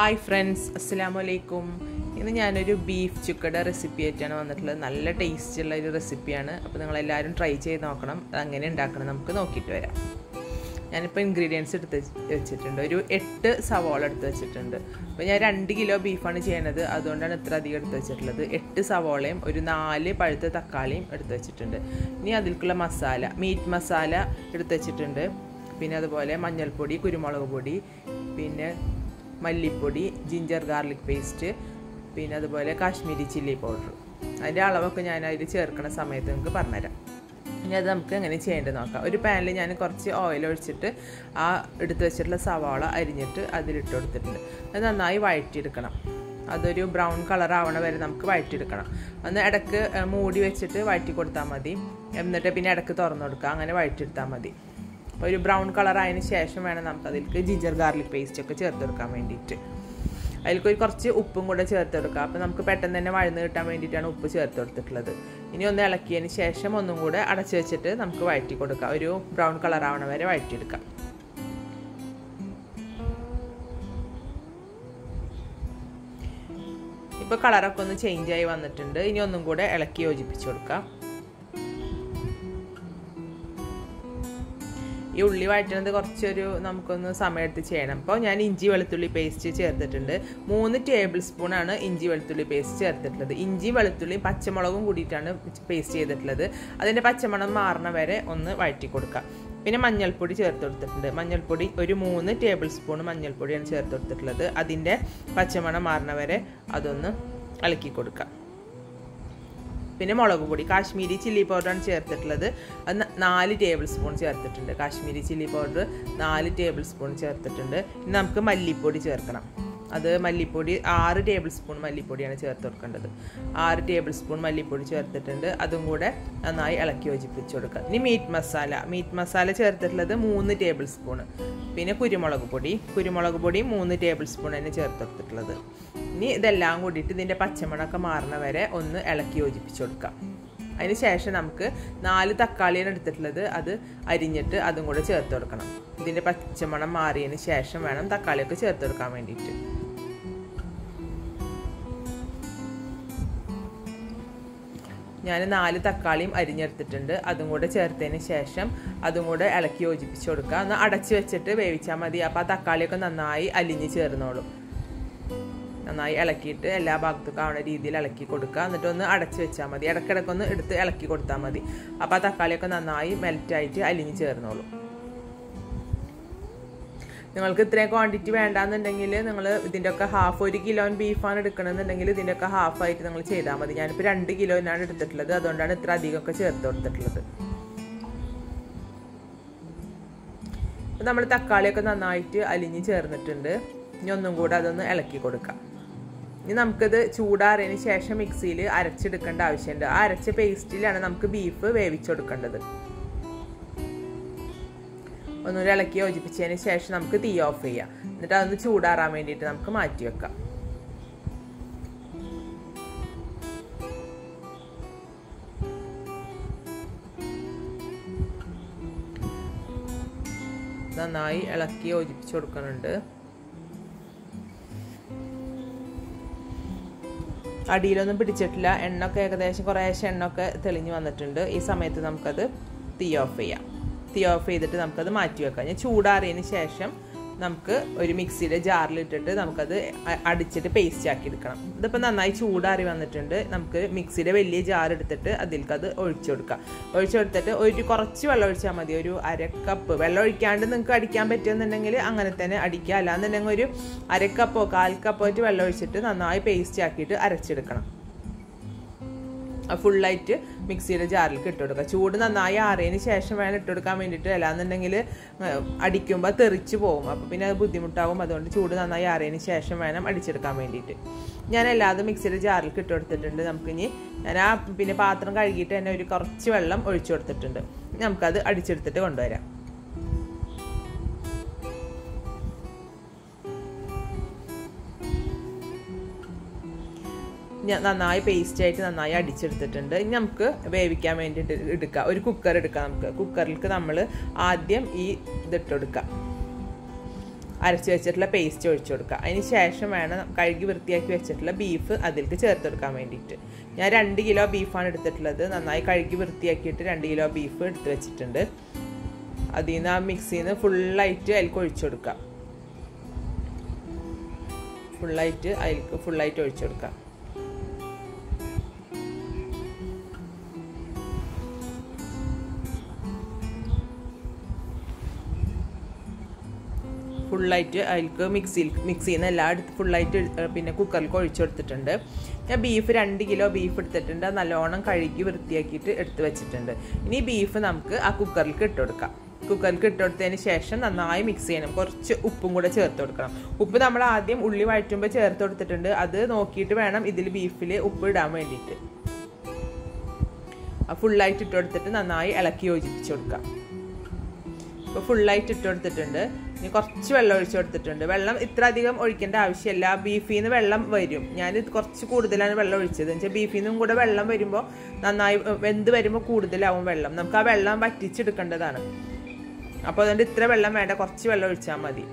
Hi friends, അസ്സലാമു അലൈക്കും. ഇന്ന് ഞാനൊരു ബീഫ് ചുക്കയുടെ റെസിപ്പി ആയിട്ടാണ് വന്നിട്ടുള്ളത്. നല്ല ടേസ്റ്റുള്ള ഒരു റെസിപ്പിയാണ്. അപ്പോൾ നിങ്ങളെല്ലാവരും ട്രൈ ചെയ്ത് നോക്കണം. അതെങ്ങനെ ഉണ്ടാക്കണം നമുക്ക് നോക്കിയിട്ട് വരാം. ഞാനിപ്പോൾ ഇൻഗ്രീഡിയൻസ് എടുത്ത് വെച്ചിട്ടുണ്ട്. ഒരു 8 സവാള എടുത്ത് വെച്ചിട്ടുണ്ട്. അപ്പോൾ ഞാൻ 2 കിലോ ബീഫാണ് ചെയ്യണത്, അതുകൊണ്ടാണ് ഇത്ര അധികം എടുത്ത് വെച്ചിട്ടുള്ളത്. 8 സവാളയും ഒരു 4 പഴുത്ത തക്കാളിയും എടുത്ത് വെച്ചിട്ടുണ്ട്. ഇനി അതിലേക്കുള്ള മസാല, മീറ്റ് മസാല എടുത്ത് വെച്ചിട്ടുണ്ട്. പിന്നെ അതുപോലെ മഞ്ഞൾപ്പൊടി, കുരുമുളക് പൊടി, പിന്നെ മല്ലിപ്പൊടി, ജിഞ്ചർ ഗാർലിക് പേസ്റ്റ്, പിന്നെ അതുപോലെ കാശ്മീരി ചില്ലി പൗഡർ. അതിൻ്റെ അളവൊക്കെ ഞാൻ അതിൽ ചേർക്കുന്ന സമയത്ത് നിങ്ങൾക്ക് പറഞ്ഞുതരാം. ഇനി അത് നമുക്ക് എങ്ങനെ ചെയ്യേണ്ടത് നോക്കാം. ഒരു പാനിൽ ഞാൻ കുറച്ച് ഓയിൽ ഒഴിച്ചിട്ട് ആ എടുത്ത് വെച്ചിട്ടുള്ള സവാള അരിഞ്ഞിട്ട് അതിലിട്ട് കൊടുത്തിട്ടുണ്ട്. അത് നന്നായി വഴറ്റിയെടുക്കണം. അതൊരു ബ്രൗൺ കളർ ആവണ വരെ നമുക്ക് വഴറ്റിയെടുക്കണം. ഒന്ന് ഇടയ്ക്ക് മൂടി വെച്ചിട്ട് വഴറ്റി കൊടുത്താൽ മതി. എന്നിട്ട് പിന്നെ ഇടയ്ക്ക് തുറന്നു കൊടുക്കുക. അങ്ങനെ വഴറ്റിയെടുത്താൽ മതി. അപ്പോൾ ഒരു ബ്രൗൺ കളർ ആയതിന് ശേഷം വേണം നമുക്ക് അതിലേക്ക് ജിഞ്ചർ ഗാർലിക് പേസ്റ്റ് ഒക്കെ ചേർത്ത് കൊടുക്കാൻ വേണ്ടിയിട്ട്. അതിലേക്ക് കുറച്ച് ഉപ്പും കൂടെ ചേർത്ത് കൊടുക്കുക. അപ്പോൾ നമുക്ക് പെട്ടെന്ന് തന്നെ വഴന്ന് കിട്ടാൻ വേണ്ടിയിട്ടാണ് ഉപ്പ് ചേർത്ത് കൊടുത്തിട്ടുള്ളത്. ഇനി ഒന്ന് ഇളക്കിയതിന് ശേഷം ഒന്നും കൂടെ അടച്ചു വെച്ചിട്ട് നമുക്ക് വഴറ്റി കൊടുക്കാം. ഒരു ബ്രൗൺ കളർ ആവണ വരെ വഴറ്റിയെടുക്കാം. ഇപ്പോൾ കളറൊക്കെ ഒന്ന് ചേഞ്ചായി വന്നിട്ടുണ്ട്. ഇനി ഒന്നും കൂടെ ഇളക്കി യോജിപ്പിച്ച് കൊടുക്കാം. ഈ ഉള്ളി വഴറ്റുന്നത് കുറച്ചൊരു നമുക്കൊന്ന് സമയത്ത് ചെയ്യണം. അപ്പോൾ ഞാൻ ഇഞ്ചി വെളുത്തുള്ളി പേസ്റ്റ് ചേർത്തിട്ടുണ്ട്. 3 ടേബിൾ സ്പൂണാണ് ഇഞ്ചി വെളുത്തുള്ളി പേസ്റ്റ് ചേർത്തിട്ടുള്ളത്. ഇഞ്ചി വെളുത്തുള്ളി പച്ചമുളകും കൂടിയിട്ടാണ് പേസ്റ്റ് ചെയ്തിട്ടുള്ളത്. അതിൻ്റെ പച്ചമണം മാറണ വരെ ഒന്ന് വഴറ്റി കൊടുക്കാം. പിന്നെ മഞ്ഞൾപ്പൊടി ചേർത്ത് കൊടുത്തിട്ടുണ്ട്. മഞ്ഞൾപ്പൊടി ഒരു 3 ടേബിൾ സ്പൂൺ മഞ്ഞൾപ്പൊടിയാണ് ചേർത്ത് കൊടുത്തിട്ടുള്ളത്. അതിൻ്റെ പച്ചമണം മാറണ വരെ അതൊന്ന് ഇളക്കി കൊടുക്കാം. പിന്നെ മുളക് പൊടി, കാശ്മീരി ചില്ലി പൗഡറാണ് ചേർത്തിട്ടുള്ളത്. അത് 4 ടേബിൾ സ്പൂൺ ചേർത്തിട്ടുണ്ട്. Kashmiri chilli powder 4 tablespoon ചേർത്തിട്ടുണ്ട്. ഇനി നമുക്ക് മല്ലിപ്പൊടി ചേർക്കണം. അത് മല്ലിപ്പൊടി 6 ടേബിൾ സ്പൂൺ മല്ലിപ്പൊടിയാണ് ചേർത്ത് കൊടുക്കേണ്ടത്. 6 ടേബിൾ സ്പൂൺ മല്ലിപ്പൊടി ചേർത്തിട്ടുണ്ട്. അതും കൂടെ നന്നായി ഇളക്കി യോജിപ്പിച്ച് കൊടുക്കുക. ഇനി മീറ്റ് മസാല ചേർത്തിട്ടുള്ളത് 3 ടേബിൾ സ്പൂൺ. പിന്നെ കുരുമുളക് പൊടി 3 ടേബിൾ സ്പൂൺ തന്നെ ചേർത്ത് കൊടുത്തിട്ടുള്ളത്. ഇനി ഇതെല്ലാം കൂടിയിട്ട് ഇതിൻ്റെ പച്ചമണമൊക്കെ മാറണ വരെ ഒന്ന് ഇളക്കി യോജിപ്പിച്ച് കൊടുക്കാം. അതിന് ശേഷം നമുക്ക് 4 തക്കാളിയാണ് എടുത്തിട്ടുള്ളത്. അത് അരിഞ്ഞിട്ട് അതും കൂടെ ചേർത്ത് കൊടുക്കണം. ഇതിൻ്റെ പച്ചമണം മാറിയതിന് ശേഷം വേണം തക്കാളിയൊക്കെ ചേർത്ത് കൊടുക്കാൻ വേണ്ടിയിട്ട്. ഞാൻ 4 തക്കാളിയും അരിഞ്ഞെടുത്തിട്ടുണ്ട്. അതും കൂടെ ചേർത്തതിന് ശേഷം അതും കൂടെ ഇളക്കി യോജിപ്പിച്ച് കൊടുക്കുക. ഒന്ന് അടച്ച് വെച്ചിട്ട് വേവിച്ചാൽ മതി. അപ്പോൾ ആ തക്കാളിയൊക്കെ നന്നായി അലിഞ്ഞ് ചേർന്നോളും. നന്നായി ഇളക്കിയിട്ട് എല്ലാ ഭാഗത്തും ആവുന്ന രീതിയിൽ ഇളക്കി കൊടുക്കുക. എന്നിട്ട് ഒന്ന് അടച്ച് വെച്ചാൽ മതി. ഇടയ്ക്കിടയ്ക്കൊന്ന് എടുത്ത് ഇളക്കി കൊടുത്താൽ മതി. അപ്പോൾ ആ തക്കാളിയൊക്കെ നന്നായി മെൽറ്റായിട്ട് അലിഞ്ഞ് ചേർന്നോളും. നിങ്ങൾക്ക് ഇത്രയും ക്വാണ്ടിറ്റി വേണ്ടാന്നുണ്ടെങ്കിൽ നിങ്ങൾ ഇതിൻ്റെയൊക്കെ ഹാഫ്, 1 കിലോ ബീഫാണ് എടുക്കണമെന്നുണ്ടെങ്കിൽ ഇതിൻ്റെയൊക്കെ ഹാഫായിട്ട് നിങ്ങൾ ചെയ്താൽ മതി. ഞാനിപ്പോൾ 2 കിലോനാണ് എടുത്തിട്ടുള്ളത്. അതുകൊണ്ടാണ് ഇത്ര അധികമൊക്കെ ചേർത്ത് കൊടുത്തിട്ടുള്ളത്. അപ്പോൾ നമ്മൾ തക്കാളിയൊക്കെ നന്നായിട്ട് അലിഞ്ഞ് ചേർന്നിട്ടുണ്ട്. ഇനി ഒന്നും കൂടെ അതൊന്ന് ഇളക്കി കൊടുക്കാം. ഇനി നമുക്കിത് ചൂടാറിയതിന് ശേഷം മിക്സിയിൽ അരച്ചെടുക്കേണ്ട ആവശ്യമുണ്ട്. ആ അരച്ച പേസ്റ്റിലാണ് നമുക്ക് ബീഫ് വേവിച്ചെടുക്കേണ്ടത്. ഒന്നുകൂടി ഇളക്കി യോജിപ്പിച്ചതിന് ശേഷം നമുക്ക് തീ ഓഫ് ചെയ്യാം. എന്നിട്ട് അതൊന്ന് ചൂടാറാൻ വേണ്ടിയിട്ട് നമുക്ക് മാറ്റി വെക്കാം. നന്നായി ഇളക്കി യോജിപ്പിച്ച് കൊടുക്കുന്നുണ്ട്. അടിയിലൊന്നും പിടിച്ചിട്ടില്ല. എണ്ണയൊക്കെ ഏകദേശം കുറേശ്ശെ എണ്ണയൊക്കെ തെളിഞ്ഞ് വന്നിട്ടുണ്ട്. ഈ സമയത്ത് നമുക്കത് തീ ഓഫ് ചെയ്യാം. തീ ഓഫ് ചെയ്തിട്ട് നമുക്കത് മാറ്റി വെക്കാം. ഞാൻ ചൂടാറിയതിന് ശേഷം നമുക്ക് ഒരു മിക്സിയുടെ ജാറിലിട്ടിട്ട് നമുക്കത് അടിച്ചിട്ട് പേസ്റ്റ് ആക്കി എടുക്കണം. ഇതിപ്പോൾ നന്നായി ചൂടാറി വന്നിട്ടുണ്ട്. നമുക്ക് മിക്സിയുടെ വലിയ ജാർ എടുത്തിട്ട് അതിൽക്കത് ഒഴിച്ചു കൊടുക്കാം. ഒഴിച്ചെടുത്തിട്ട് കുറച്ച് വെള്ളം ഒഴിച്ചാൽ മതി. ഒരു 1/2 കപ്പ് വെള്ളം ഒഴിക്കാണ്ട് നിങ്ങൾക്ക് അടിക്കാൻ പറ്റുമെന്നുണ്ടെങ്കിൽ അങ്ങനെ തന്നെ അടിക്കുക. അല്ലാന്നുണ്ടെങ്കിൽ ഒരു 1/2 കപ്പോ 1/4 കപ്പോ ആയിട്ട് വെള്ളം ഒഴിച്ചിട്ട് നന്നായി പേസ്റ്റ് ആക്കിയിട്ട് അരച്ചെടുക്കണം. ഫുള്ളായിട്ട് മിക്സിയുടെ ജാറിലേക്ക് ഇട്ട് കൊടുക്കുക. ചൂട് നന്നായി ആറിയതിന് ശേഷം വേണം ഇട്ട് കൊടുക്കാൻ വേണ്ടിയിട്ട്. അല്ലാന്നുണ്ടെങ്കിൽ അടിക്കുമ്പോൾ തെറിച്ച് പോകും. അപ്പോൾ പിന്നെ അത് ബുദ്ധിമുട്ടാകും. അതുകൊണ്ട് ചൂട് നന്നായി ആറിയതിന് ശേഷം വേണം അടിച്ചെടുക്കാൻ വേണ്ടിയിട്ട്. ഞാൻ എല്ലാതും മിക്സിയുടെ ജാറിലേക്ക് ഇട്ട് കൊടുത്തിട്ടുണ്ട്. നമുക്കിനി ഞാൻ പിന്നെ പാത്രം കഴുകിയിട്ട് തന്നെ ഒരു കുറച്ച് വെള്ളം ഒഴിച്ചു കൊടുത്തിട്ടുണ്ട്. നമുക്കത് അടിച്ചെടുത്തിട്ട് കൊണ്ടുവരാം. നന്നായി പേസ്റ്റായിട്ട് നന്നായി അടിച്ചെടുത്തിട്ടുണ്ട്. ഇനി നമുക്ക് വേവിക്കാൻ വേണ്ടിയിട്ട് എടുക്കാം. ഒരു കുക്കർ എടുക്കാം. നമുക്ക് കുക്കറിലേക്ക് നമ്മൾ ആദ്യം ഈ ഇതിട്ട് കൊടുക്കാം. അരച്ച് വെച്ചിട്ടുള്ള പേസ്റ്റ് ഒഴിച്ചു കൊടുക്കുക. അതിന് ശേഷം വേണം കഴുകി വൃത്തിയാക്കി വെച്ചിട്ടുള്ള ബീഫ് അതിലേക്ക് ചേർത്ത് കൊടുക്കാൻ വേണ്ടിയിട്ട്. ഞാൻ 2 കിലോ ബീഫാണ് എടുത്തിട്ടുള്ളത്. നന്നായി കഴുകി വൃത്തിയാക്കിയിട്ട് 2 കിലോ ബീഫ് എടുത്ത് വെച്ചിട്ടുണ്ട്. അതിൽ നിന്ന് ആ മിക്സിയിൽ നിന്ന് ഫുള്ളായിട്ട് അതിലേക്ക് ഒഴിച്ചു കൊടുക്കുക. ഫുള്ളായിട്ട് ഒഴിച്ചു കൊടുക്കുക. ഫുള്ളായിട്ട് അതിലേക്ക് മിക്സിയിൽ നിന്ന് എല്ലാം എടുത്ത് ഫുള്ളായിട്ട് പിന്നെ കുക്കറിലേക്ക് ഒഴിച്ചു കൊടുത്തിട്ടുണ്ട്. ഞാൻ ബീഫ് 2 കിലോ ബീഫ് എടുത്തിട്ടുണ്ട്. നല്ലോണം കഴുകി വൃത്തിയാക്കിയിട്ട് എടുത്ത് വെച്ചിട്ടുണ്ട്. ഇനി ബീഫ് നമുക്ക് ആ കുക്കറിലേക്ക് ഇട്ട് കൊടുക്കാം. കുക്കറിലേക്ക് ഇട്ട് കൊടുത്തതിന് ശേഷം നന്നായി മിക്സ് ചെയ്യണം. കുറച്ച് ഉപ്പും കൂടെ ചേർത്ത് കൊടുക്കണം. ഉപ്പ് നമ്മൾ ആദ്യം ഉള്ളി വഴറ്റുമ്പോൾ ചേർത്ത് കൊടുത്തിട്ടുണ്ട്. അത് നോക്കിയിട്ട് വേണം ഇതിൽ ബീഫിൽ ഉപ്പ് ഇടാൻ വേണ്ടിയിട്ട്. ഫുള്ളായിട്ട് ഇട്ട് കൊടുത്തിട്ട് നന്നായി ഇളക്കി യോജിപ്പിച്ച് കൊടുക്കാം. ഇപ്പോൾ ഫുള്ളായിട്ട് ഇട്ട് കൊടുത്തിട്ടുണ്ട്. ഇനി കുറച്ച് വെള്ളം ഒഴിച്ച് കൊടുത്തിട്ടുണ്ട്. വെള്ളം ഇത്ര അധികം ഒഴിക്കേണ്ട ആവശ്യമില്ല. ബീഫിൽ നിന്ന് വെള്ളം വരും. ഞാൻ കുറച്ച് കൂടുതലാണ് വെള്ളം ഒഴിച്ചത്. എന്ന് വെച്ചാൽ ബീഫിൽ നിന്നും കൂടെ വെള്ളം വരുമ്പോൾ നന്നായി വെന്ത് വരുമ്പോൾ കൂടുതലാവും വെള്ളം. നമുക്ക് ആ വെള്ളം വറ്റിച്ചെടുക്കേണ്ടതാണ്. അപ്പോൾ അതുകൊണ്ട് ഇത്ര വെള്ളം വേണ്ട, കുറച്ച് വെള്ളം ഒഴിച്ചാൽ മതി.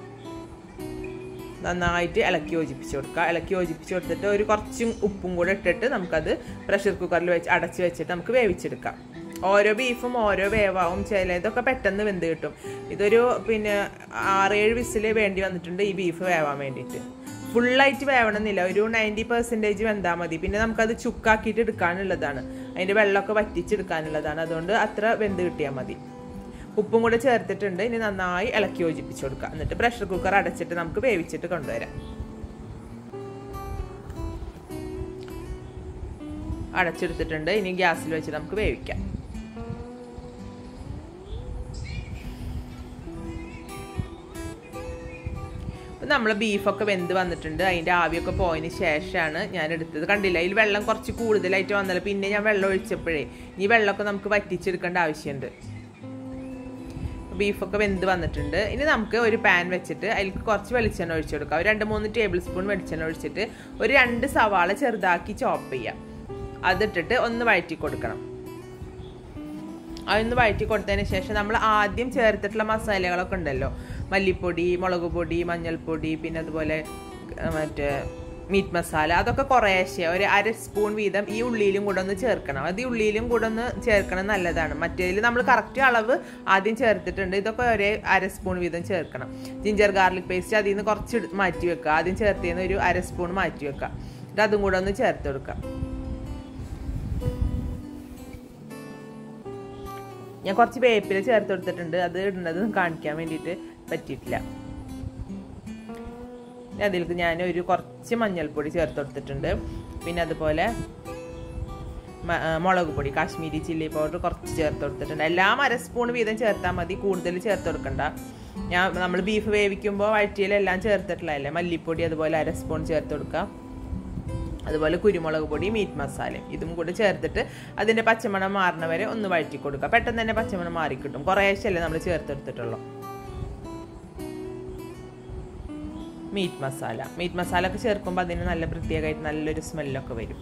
നന്നായിട്ട് ഇളക്കി യോജിപ്പിച്ച് കൊടുക്കുക. ഇളക്കി യോജിപ്പിച്ച് കൊടുത്തിട്ട് ഒരു കുറച്ചും ഉപ്പും കൂടെ ഇട്ടിട്ട് നമുക്കത് പ്രഷർ കുക്കറിൽ വെച്ച് അടച്ച് വെച്ചിട്ട് നമുക്ക് വേവിച്ചെടുക്കാം. ഓരോ ബീഫും ഓരോ വേവാവും. ചിലതൊക്കെ പെട്ടെന്ന് വെന്ത് കിട്ടും. ഇതൊരു പിന്നെ 6-7 വിസിൽ വേണ്ടി വന്നിട്ടുണ്ട് ഈ ബീഫ് വേവാൻ വേണ്ടിയിട്ട്. ഫുള്ളായിട്ട് വേവണമെന്നില്ല, ഒരു 90% വെന്താൽ മതി. പിന്നെ നമുക്കത് ചുക്കാക്കിയിട്ട് എടുക്കാനുള്ളതാണ്, അതിൻ്റെ വെള്ളമൊക്കെ വറ്റിച്ചെടുക്കാനുള്ളതാണ്. അതുകൊണ്ട് അത്ര വെന്ത് കിട്ടിയാൽ മതി. ഉപ്പും കൂടെ ചേർത്തിട്ടുണ്ട്. ഇനി നന്നായി ഇളക്കി യോജിപ്പിച്ച് കൊടുക്കുക. എന്നിട്ട് പ്രഷർ കുക്കർ അടച്ചിട്ട് നമുക്ക് വേവിച്ചിട്ട് കൊണ്ടുവരാം. അടച്ചെടുത്തിട്ടുണ്ട്. ഇനി ഗ്യാസിൽ വെച്ച് നമുക്ക് വേവിക്കാം. നമ്മൾ ബീഫൊക്കെ വെന്ത് വന്നിട്ടുണ്ട്. അതിൻ്റെ ആവിയൊക്കെ പോയതിന് ശേഷമാണ് ഞാൻ എടുത്തത്. കണ്ടില്ല, ഇതിൽ വെള്ളം കുറച്ച് കൂടുതലായിട്ട് വന്നല്ലോ. പിന്നെ ഞാൻ വെള്ളം ഒഴിച്ചപ്പോഴേ ഈ വെള്ളമൊക്കെ നമുക്ക് വറ്റിച്ചെടുക്കേണ്ട ആവശ്യമുണ്ട്. ബീഫൊക്കെ വെന്ത് വന്നിട്ടുണ്ട്. ഇനി നമുക്ക് ഒരു പാൻ വെച്ചിട്ട് അതിലേക്ക് കുറച്ച് വെളിച്ചെണ്ണ ഒഴിച്ചു കൊടുക്കാം. ഒരു 2-3 ടേബിൾ സ്പൂൺ വെളിച്ചെണ്ണ ഒഴിച്ചിട്ട് ഒരു 2 സവാള ചെറുതാക്കി ചോപ്പ് ചെയ്യാം. അതിട്ടിട്ട് ഒന്ന് വഴറ്റി കൊടുക്കണം. അതൊന്ന് വഴറ്റി കൊടുത്തതിന് ശേഷം നമ്മൾ ആദ്യം ചേർത്തിട്ടുള്ള മസാലകളൊക്കെ ഉണ്ടല്ലോ, മല്ലിപ്പൊടി, മുളക് പൊടി, മഞ്ഞൾപ്പൊടി, പിന്നെ അതുപോലെ മറ്റേ മീറ്റ് മസാല, അതൊക്കെ കുറേശ്ശെ ഒരു 1/2 സ്പൂൺ വീതം ഈ ഉള്ളിയിലും കൂടെ ഒന്ന് ചേർക്കണം. അത് ഈ ഉള്ളിയിലും കൂടെ ഒന്ന് ചേർക്കണം, നല്ലതാണ്. മറ്റേതിൽ നമ്മൾ കറക്റ്റ് അളവ് ആദ്യം ചേർത്തിട്ടുണ്ട്. ഇതൊക്കെ ഒരേ 1/2 സ്പൂൺ വീതം ചേർക്കണം. ജിഞ്ചർ ഗാർലിക് പേസ്റ്റ് അതിൽ നിന്ന് കുറച്ച് മാറ്റി വെക്കുക. ആദ്യം ചേർത്തിന്ന് ഒരു 1/2 സ്പൂൺ മാറ്റി വെക്കുക. എന്നിട്ട് അതും കൂടെ ഒന്ന് ചേർത്ത് കൊടുക്കുക. ഞാൻ കുറച്ച് വേപ്പില ചേർത്ത് കൊടുത്തിട്ടുണ്ട്. അത് ഇടുന്നത് കാണിക്കാൻ വേണ്ടിയിട്ട് പറ്റിയിട്ടില്ല. അതിലേക്ക് ഞാൻ ഒരു കുറച്ച് മഞ്ഞൾപ്പൊടി ചേർത്ത് കൊടുത്തിട്ടുണ്ട്. പിന്നെ അതുപോലെ മുളക് പൊടി, കാശ്മീരി ചില്ലി പൗഡർ കുറച്ച് ചേർത്ത് കൊടുത്തിട്ടുണ്ട്. എല്ലാം 1/2 സ്പൂൺ വീതം ചേർത്താൽ മതി, കൂടുതൽ ചേർത്ത് കൊടുക്കണ്ട. നമ്മൾ ബീഫ് വേവിക്കുമ്പോൾ വഴറ്റിയിലെല്ലാം ചേർത്തിട്ടുള്ളതല്ലേ. മല്ലിപ്പൊടി അതുപോലെ 1/2 സ്പൂൺ ചേർത്ത് കൊടുക്കുക. അതുപോലെ കുരുമുളക് പൊടി, മീറ്റ് മസാലയും ഇതും കൂടി ചേർത്തിട്ട് അതിൻ്റെ പച്ചമണം മാറുന്ന വരെ ഒന്ന് വഴറ്റി കൊടുക്കുക. പെട്ടെന്ന് തന്നെ പച്ചമണം മാറിക്കിട്ടും. കുറേശ്ശല്ലേ നമ്മൾ ചേർത്തെടുത്തിട്ടുള്ളൂ. മീറ്റ് മസാല ഒക്കെ ചേർക്കുമ്പോൾ അതിന് നല്ല പ്രത്യേകമായിട്ട് നല്ലൊരു സ്മെല്ലൊക്കെ വരും.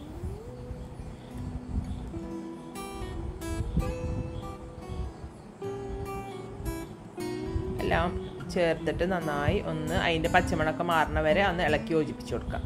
എല്ലാം ചേർത്തിട്ട് നന്നായി ഒന്ന് അതിൻ്റെ പച്ചമണമൊക്കെ മാറുന്ന വരെ ഒന്ന് ഇളക്കി യോജിപ്പിച്ച് കൊടുക്കാം.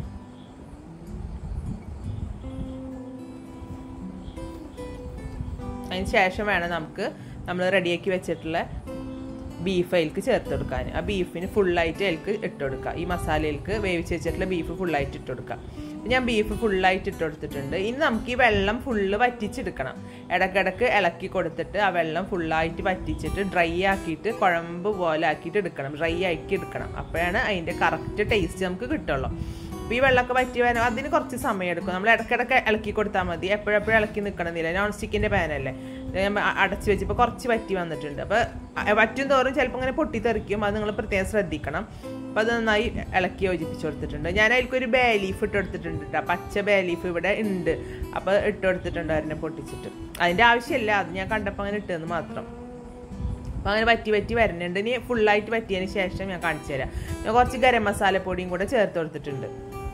അതിന് ശേഷം വേണം നമ്മൾ റെഡിയാക്കി വെച്ചിട്ടുള്ള ബീഫ് അതിലേക്ക് ചേർത്ത് കൊടുക്കാൻ. ആ ബീഫിന് ഫുള്ളായിട്ട് അതിലേക്ക് ഇട്ട് കൊടുക്കുക. ഈ മസാലയിലേക്ക് വേവിച്ച് വെച്ചിട്ടുള്ള ബീഫ് ഫുള്ളായിട്ട് ഇട്ട് കൊടുക്കുക. ഞാൻ ബീഫ് ഫുള്ളായിട്ട് ഇട്ട് കൊടുത്തിട്ടുണ്ട്. ഇനി നമുക്ക് ഈ വെള്ളം ഫുള്ള് വറ്റിച്ചെടുക്കണം. ഇടയ്ക്കിടയ്ക്ക് ഇളക്കി കൊടുത്തിട്ട് ആ വെള്ളം ഫുള്ളായിട്ട് വറ്റിച്ചിട്ട് ഡ്രൈ ആക്കിയിട്ട് കുഴമ്പ് പോലെ ആക്കിയിട്ട് എടുക്കണം. ഡ്രൈ ആക്കി എടുക്കണം. അപ്പോഴാണ് അതിൻ്റെ കറക്റ്റ് ടേസ്റ്റ് നമുക്ക് കിട്ടുള്ളൂ. അപ്പോൾ ഈ വെള്ളമൊക്കെ വറ്റി വരാൻ അതിന് കുറച്ച് സമയം എടുക്കും. നമ്മൾ ഇടയ്ക്കിടയ്ക്ക് ഇളക്കി കൊടുത്താൽ മതി. എപ്പോഴെപ്പോഴും ഇളക്കി നിൽക്കണമെന്നില്ല. നോൺ സ്റ്റിക്കിൻ്റെ പാനല്ലേ, അടച്ച് വെച്ചപ്പോൾ കുറച്ച് വറ്റി വന്നിട്ടുണ്ട്. അപ്പോൾ വറ്റും തോറും ചിലപ്പോൾ ഇങ്ങനെ പൊട്ടിത്തെറിക്കും. അത് നിങ്ങൾ പ്രത്യേകം ശ്രദ്ധിക്കണം. അപ്പോൾ അത് നന്നായി ഇളക്കി യോജിപ്പിച്ച് കൊടുത്തിട്ടുണ്ട്. ഞാൻ അതിലേക്കൊരു ബേ ലീഫ് ഇട്ട് കൊടുത്തിട്ടുണ്ട് കേട്ടോ. പച്ച ബേ ലീഫ് ഇവിടെ ഉണ്ട്. അപ്പോൾ ഇട്ട് കൊടുത്തിട്ടുണ്ട് അതിനെ പൊട്ടിച്ചിട്ട്. അതിൻ്റെ ആവശ്യമില്ല, അത് ഞാൻ കണ്ടപ്പോൾ അങ്ങനെ ഇട്ടതെന്ന് മാത്രം. അപ്പോൾ അങ്ങനെ വറ്റി വരുന്നുണ്ട്. ഇനി ഫുള്ളായിട്ട് വറ്റിയതിന് ശേഷം ഞാൻ കാണിച്ചു തരാം. ഞാൻ കുറച്ച് ഗരം മസാലപ്പൊടിയും കൂടെ ചേർത്ത് കൊടുത്തിട്ടുണ്ട്.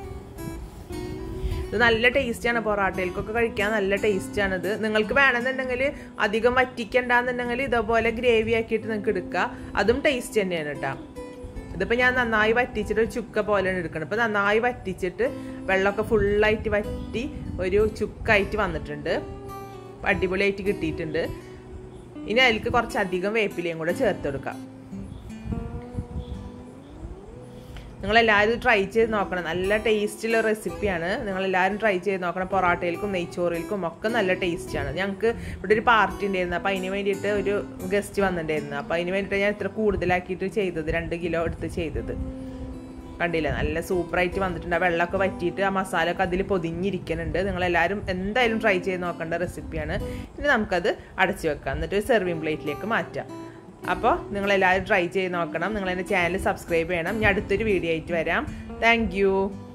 ഇത് നല്ല ടേസ്റ്റാണ്. പൊറാട്ടയിൽക്കൊക്കെ കഴിക്കാൻ നല്ല ടേസ്റ്റാണിത്. നിങ്ങൾക്ക് വേണമെന്നുണ്ടെങ്കിൽ അധികം വറ്റിക്കണ്ടെന്നുണ്ടെങ്കിൽ ഇതേപോലെ ഗ്രേവി ആക്കിയിട്ട് നിങ്ങൾക്ക് എടുക്കുക. അതും ടേസ്റ്റ് തന്നെയാണ് കേട്ടോ. ഇതിപ്പോൾ ഞാൻ നന്നായി വറ്റിച്ചിട്ട് ഒരു ചുക്ക പോലെയാണ് എടുക്കണം. ഇപ്പോൾ നന്നായി വറ്റിച്ചിട്ട് വെള്ളമൊക്കെ ഫുള്ളായിട്ട് വറ്റി ഒരു ചുക്കായിട്ട് വന്നിട്ടുണ്ട്. അടിപൊളിയായിട്ട് കിട്ടിയിട്ടുണ്ട്. ഇനി അതിലേക്ക് കുറച്ചധികം വേപ്പിലയും കൂടെ ചേർത്ത് കൊടുക്കാം. നിങ്ങളെല്ലാവരും ട്രൈ ചെയ്ത് നോക്കണം. നല്ല ടേസ്റ്റുള്ള റെസിപ്പിയാണ്. നിങ്ങളെല്ലാവരും ട്രൈ ചെയ്ത് നോക്കണം. പൊറോട്ടയിൽക്കും നെയ്ച്ചോറിൽക്കും ഒക്കെ നല്ല ടേസ്റ്റാണ്. ഞങ്ങൾക്ക് ഇവിടെ ഒരു പാർട്ടി ഉണ്ടായിരുന്നു. അപ്പോൾ അതിന് വേണ്ടിയിട്ട് ഒരു ഗസ്റ്റ് വന്നിട്ടുണ്ടായിരുന്നു. അപ്പോൾ അതിന് വേണ്ടിയിട്ട് ഞാൻ ഇത്ര കൂടുതലാക്കിയിട്ട് ചെയ്തത്, 2 കിലോ എടുത്ത് ചെയ്തത്. കണ്ടില്ല, നല്ല സൂപ്പറായിട്ട് വന്നിട്ടുണ്ട്. ആ വെള്ളമൊക്കെ വറ്റിയിട്ട് ആ മസാല ഒക്കെ അതിൽ പൊതിഞ്ഞിരിക്കുന്നുണ്ട്. നിങ്ങളെല്ലാവരും എന്തായാലും ട്രൈ ചെയ്ത് നോക്കേണ്ട റെസിപ്പിയാണ്. ഇനി നമുക്കത് അടച്ചു വെക്കാം, എന്നിട്ട് സെർവിങ് പ്ലേറ്റിലേക്ക് മാറ്റാം. അപ്പോൾ നിങ്ങളെല്ലാവരും ട്രൈ ചെയ്ത് നോക്കണം. നിങ്ങളെൻ്റെ ചാനൽ സബ്സ്ക്രൈബ് ചെയ്യണം. ഞാൻ അടുത്തൊരു വീഡിയോ ആയിട്ട് വരാം. Thank U.